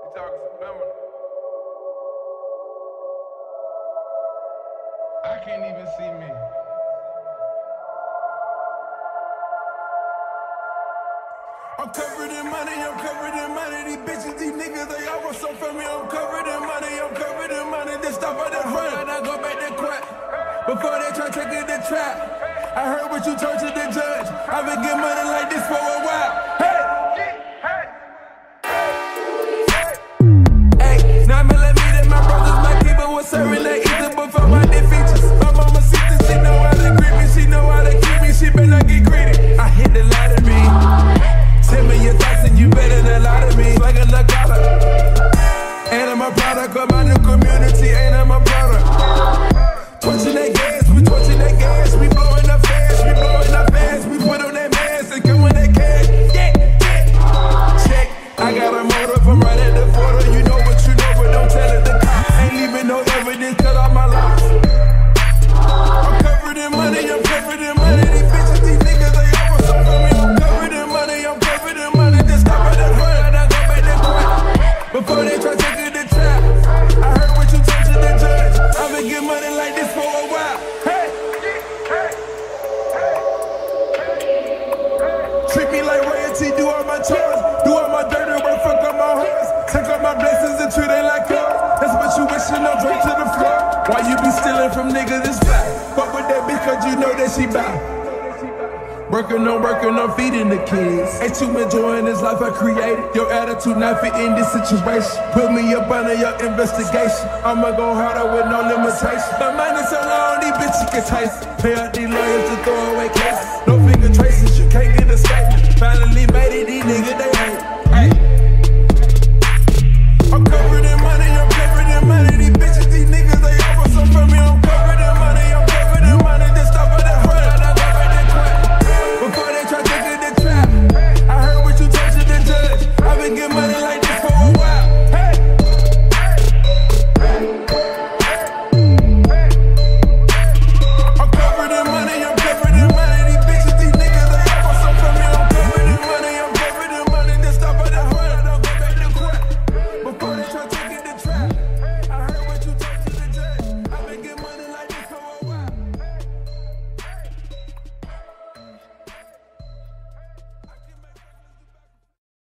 talking subliminal. I can't even see me. I'm covered in money, I'm covered in money. These bitches, these niggas, they all want something from me. I'm covered in money, I'm covered in money. They stop at the front and I go back to quack. Before they try taking the trap, I heard what you told to the judge. I've been getting money like this for a while. Hey! Hey! 9mm, my brothers, my keeper was serving that ether before my defeatures. My mama sister, she know how to greet me, she know how to keep me, she better not get greedy. I hit the lottery. Send me your thoughts and you better not lie to me. Like a Nakala. And I'm a product of my new community, and I'm a product. Torching that gas, we torching that gas. We blowing up fast, we blowing up fast. We put on that mask and come with that cash. Yeah, yeah. Check, I got a motor from right at the border. You know what you know, but don't tell it the cops. Ain't leaving no evidence, cut off my life. I'm covered in money, I'm covered in money. These bitches, these niggas, they offer some for me. I'm covered in money, I'm covered in money. Just stop at the front and I go back to quack. Before they try taking the trap, I heard what you told to the judge. I've been getting money like this for a while. Hey! Treat me like royalty, do all my chores, do all my dirty work, fuck up my horse. Take all my blessings and treat it like yours. That's what you wishing on, drink to the floor. Why you be stealing from niggas, it's fly. Fuck with that bitch cause you know that she bout. Working on feeding the kids. Ain't you enjoying this life I created? Your attitude not fit in this situation. Put me up under your investigation. I'ma go harder with no limitation. My mind is so long, these bitches can taste. Pay out these lawyers to throw away cases. No finger traces.